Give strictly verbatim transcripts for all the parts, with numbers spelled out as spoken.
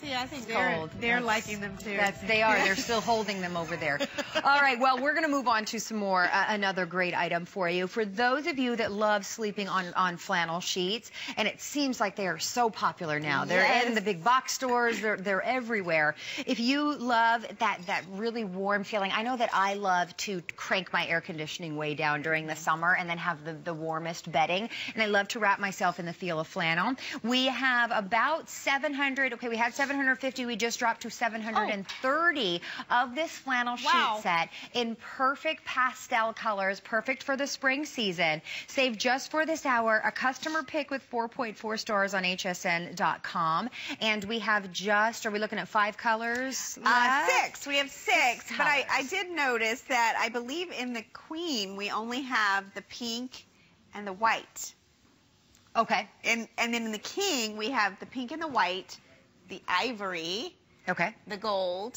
see, I think they're, cold. they're That's, liking them too. That's, they are. They're still holding them over there. All right, well, we're going to move on to some more, uh, another great item for you. For those of you that love sleeping on, on flannel sheets, and it seems like they are so popular now. They're yes. in the big box stores. They're, they're everywhere. If you love that, that really warm feeling, I know that I love to crank my air conditioning way down during the summer and then have the, the warmest bedding. And I love to wrap myself in the feel of flannel. We have about seven hundred, okay, we had seven hundred fifty. We just dropped to seven hundred thirty oh. of this flannel wow. sheet set in perfect pastel colors, perfect for the spring season. Save just for this hour a customer pick with four point four stars on H S N dot com. And we have just, are we looking at five colors left? Uh, six. We have six. six but I, I did notice that I believe in the Queen we only have the pink and the white. Okay. And, and then in the King we have the pink and the white, the ivory, okay, the gold,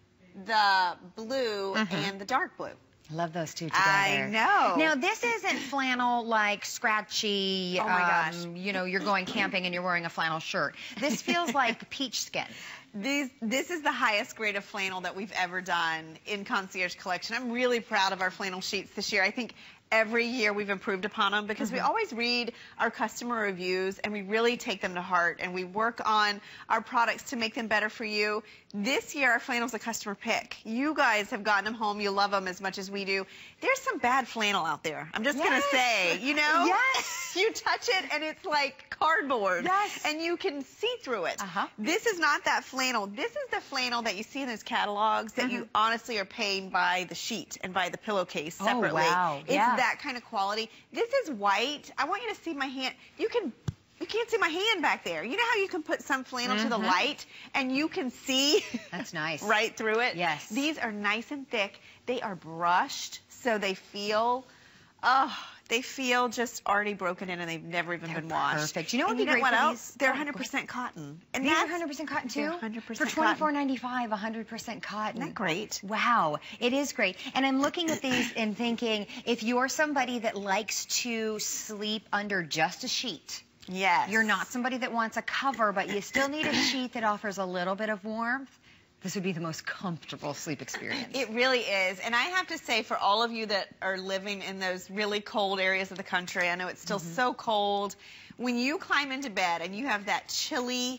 the blue, mm-hmm. and the dark blue. I love those two together. I know. Now, this isn't flannel like scratchy. Oh, my gosh. Um, you know, you're going camping and you're wearing a flannel shirt. This feels like peach skin. These, this is the highest grade of flannel that we've ever done in Concierge Collection. I'm really proud of our flannel sheets this year. I think every year we've improved upon them because mm-hmm. we always read our customer reviews and we really take them to heart and we work on our products to make them better for you. This year our flannel's a customer pick. You guys have gotten them home. You love them as much as we do. There's some bad flannel out there. I'm just yes. going to say, you know? Yes. You touch it and it's like cardboard. Yes. And you can see through it. Uh-huh. This is not that flannel. This is the flannel that you see in those catalogs that mm-hmm. you honestly are paying by the sheet and by the pillowcase separately. Oh, wow. It's yeah. that kind of quality. This is white. I want you to see my hand. You can, you can't see my hand back there. You know how you can put some flannel mm-hmm. to the light and you can see That's nice. right through it? Yes. These are nice and thick. They are brushed so they feel, oh, they feel just already broken in and they've never even They're been washed. Perfect. You know what would be you know great what for else? these? They're one hundred percent cotton. And these that's are one hundred percent cotton too? They're one hundred percent for twenty-four ninety-five, one hundred percent cotton. Isn't that great? Wow, it is great. And I'm looking at these and thinking, if you're somebody that likes to sleep under just a sheet, yes. you're not somebody that wants a cover, but you still need a sheet that offers a little bit of warmth, this would be the most comfortable sleep experience. It really is. And I have to say, for all of you that are living in those really cold areas of the country, I know it's still mm-hmm. so cold, when you climb into bed and you have that chilly,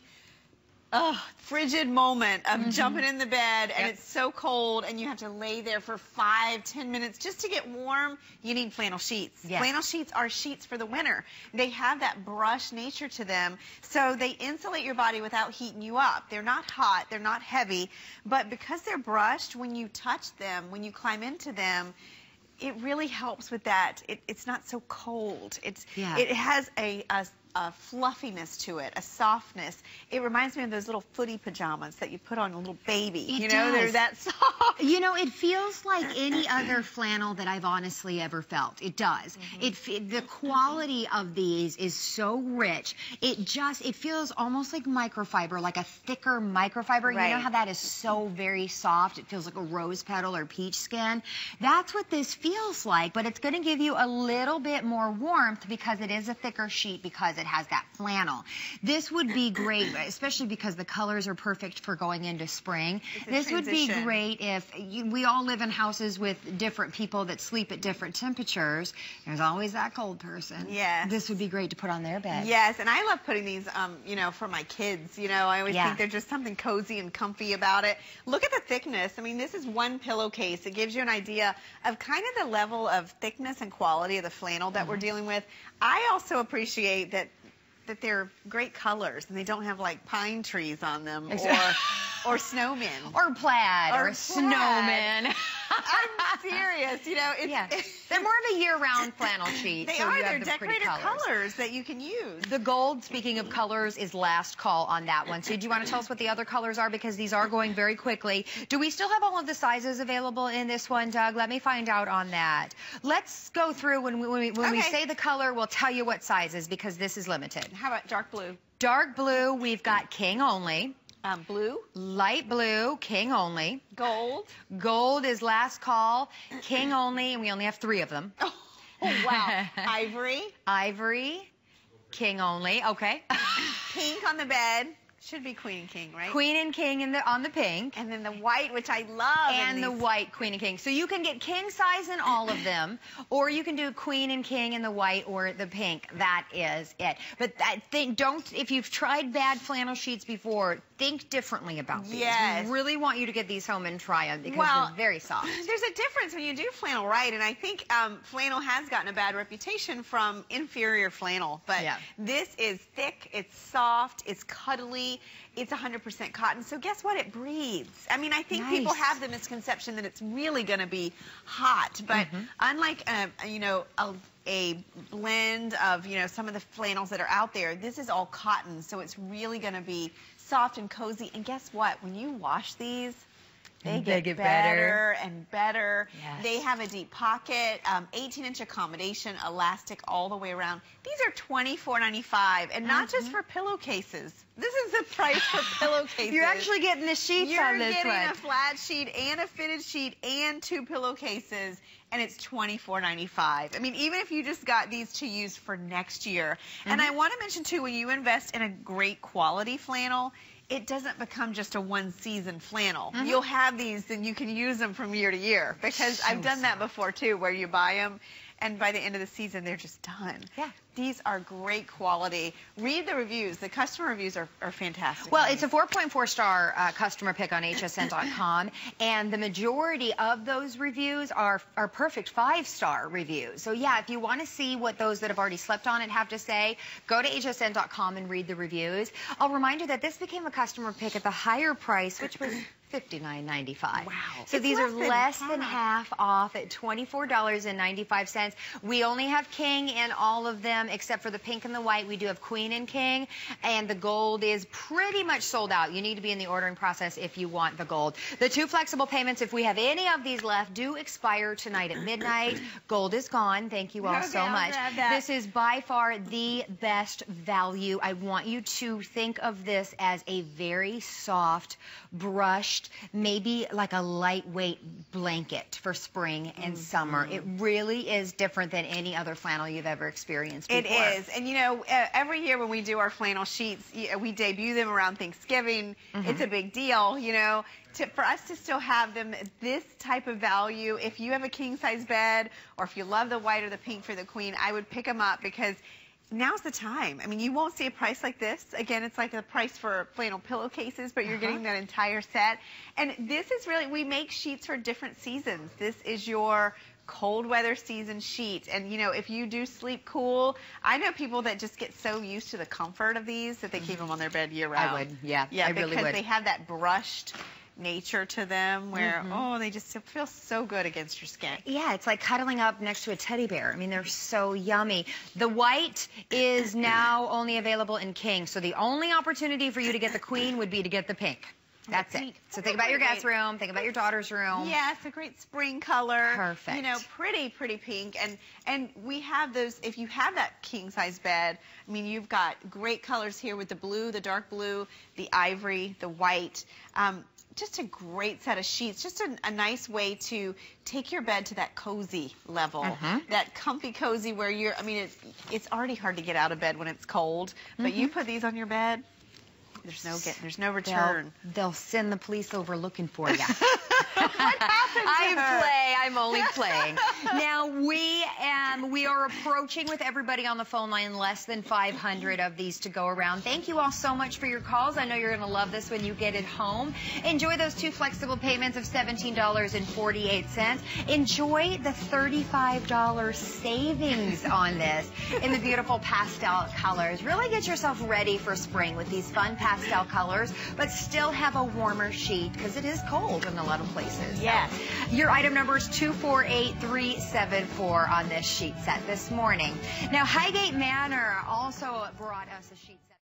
oh, frigid moment of mm-hmm. jumping in the bed and yep. it's so cold and you have to lay there for five, ten minutes just to get warm, you need flannel sheets. Yes. Flannel sheets are sheets for the winter. They have that brush nature to them, so they insulate your body without heating you up. They're not hot, they're not heavy, but because they're brushed, when you touch them, when you climb into them, it really helps with that. It, it's not so cold. It's yeah. It has a, a a fluffiness to it, a softness. It reminds me of those little footy pajamas that you put on a little baby. It you know, does. they're that soft. You know, it feels like any other flannel that I've honestly ever felt. It does. Mm-hmm. It, it the quality of these is so rich. It just it feels almost like microfiber, like a thicker microfiber. Right. You know how that is so very soft. It feels like a rose petal or peach skin. That's what this feels like, but it's going to give you a little bit more warmth because it is a thicker sheet because it has that flannel. This would be great, especially because the colors are perfect for going into spring. This would be great if you, we all live in houses with different people that sleep at different temperatures. There's always that cold person. Yes. This would be great to put on their bed. Yes, and I love putting these, um, you know, for my kids. You know, I always yeah. think there's just something cozy and comfy about it. Look at the thickness. I mean, this is one pillowcase. It gives you an idea of kind of the level of thickness and quality of the flannel that mm-hmm. we're dealing with. I also appreciate that that they're great colors and they don't have like pine trees on them or or snowmen or plaid or, or a plaid. snowman. I'm serious, you know. It's, yeah. They're more of a year-round flannel sheet. They so are. you have They're the decorated colors. colors that you can use. The gold, speaking of colors, is last call on that one. So do you want to tell us what the other colors are? Because these are going very quickly. Do we still have all of the sizes available in this one, Doug? Let me find out on that. Let's go through when we, when we, when okay. we say the color, we'll tell you what sizes because this is limited. How about dark blue? Dark blue, we've got king only. Um, blue. Light blue, king only. Gold. Gold is last call, king only, and we only have three of them. Oh, oh wow. Ivory. Ivory, king only, okay. Pink on the bed, Should be queen and king, right? Queen and king in the, on the pink. And then the white, which I love. And the white queen and king. So you can get king size in all of them, or you can do queen and king in the white or the pink. That is it. But that thing, don't, if you've tried bad flannel sheets before, think differently about these. Yes. We really want you to get these home and try them because well, they're very soft. There's a difference when you do flannel right, and I think um, flannel has gotten a bad reputation from inferior flannel, but yeah. this is thick, it's soft, it's cuddly, it's one hundred percent cotton, so guess what? It breathes. I mean, I think nice. people have the misconception that it's really going to be hot, but mm-hmm. unlike, uh, you know, a, a blend of, you know, some of the flannels that are out there, this is all cotton, so it's really going to be soft and cozy, and guess what? When you wash these, They, they get, get better, better and better. Yes. They have a deep pocket, um, eighteen inch accommodation, elastic all the way around. These are twenty-four ninety-five, and not mm-hmm. just for pillowcases. This is the price for pillowcases. You're actually getting the sheets You're on this getting one. a flat sheet and a fitted sheet and two pillowcases, and it's twenty-four ninety-five. I mean, even if you just got these to use for next year. Mm-hmm. And I want to mention, too, when you invest in a great quality flannel, it doesn't become just a one-season flannel. Mm-hmm. You'll have these and you can use them from year to year, because so I've done that before too, where you buy them and by the end of the season they're just done. Yeah. These are great quality. Read the reviews. The customer reviews are, are fantastic. Well, it's a four point four star uh, customer pick on H S N dot com, and the majority of those reviews are, are perfect five-star reviews. So, yeah, if you want to see what those that have already slept on it have to say, go to H S N dot com and read the reviews. I'll remind you that this became a customer pick at the higher price, which was fifty-nine ninety-five. Wow. So it's these less are than less half. than half off at twenty-four ninety-five. We only have king in all of them except for the pink and the white. We do have queen and king, and the gold is pretty much sold out. You need to be in the ordering process if you want the gold. The two flexible payments, if we have any of these left, do expire tonight at midnight. Gold is gone. Thank you all okay, so I'll much. This is by far the best value. I want you to think of this as a very soft, brushed, maybe like a lightweight blanket for spring and mm-hmm. summer. It really is different than any other flannel you've ever experienced before. It is. And, you know, every year when we do our flannel sheets, we debut them around Thanksgiving. Mm-hmm. It's a big deal, you know. To, for us to still have them this type of value, if you have a king-size bed or if you love the white or the pink for the queen, I would pick them up because now's the time. I mean, you won't see a price like this. Again, it's like the price for flannel pillowcases, but you're uh-huh. getting that entire set. And this is really, we make sheets for different seasons. This is your cold weather season sheet. And, you know, if you do sleep cool, I know people that just get so used to the comfort of these that they keep them on their bed year round. I would, yeah. Yeah, I really would. because they have that brushed nature to them where, mm-hmm. oh, they just feel so good against your skin. Yeah, it's like cuddling up next to a teddy bear. I mean, they're so yummy. The white is now only available in king, so the only opportunity for you to get the queen would be to get the pink. That's it. So think about your guest room, think about your daughter's room. Yeah, it's a great spring color. Perfect. You know, pretty, pretty pink. And and we have those, if you have that king-size bed, I mean, you've got great colors here with the blue, the dark blue, the ivory, the white. Um, just a great set of sheets. Just a, a nice way to take your bed to that cozy level. Uh-huh. That comfy cozy where you're, I mean, it's, it's already hard to get out of bed when it's cold, but mm-hmm. you put these on your bed, There's no get. There's no return. They'll, they'll send the police over looking for you. What happened to I her? play. I'm only playing. Now we um we are approaching with everybody on the phone line less than five hundred of these to go around. Thank you all so much for your calls. I know you're going to love this when you get it home. Enjoy those two flexible payments of seventeen dollars and forty-eight cents. Enjoy the thirty-five dollars savings on this in the beautiful pastel colors. Really get yourself ready for spring with these fun pastel colors, but still have a warmer sheet because it is cold in a lot of places. Yes. So your item number is two four eight three seven four on this sheet set this morning. Now, Highgate Manor also brought us a sheet set.